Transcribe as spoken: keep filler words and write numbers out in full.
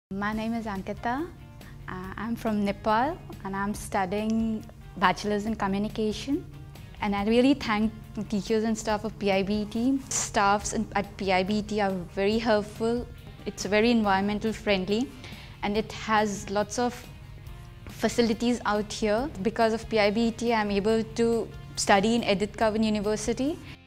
My name is Ankita. Uh, I'm from Nepal and I'm studying Bachelor's in Communication. And I really thank the teachers and staff of P I B E T. Staffs at P I B E T are very helpful. It's very environmental friendly and it has lots of facilities out here. Because of P I B E T, I'm able to study in Edith Cowan University.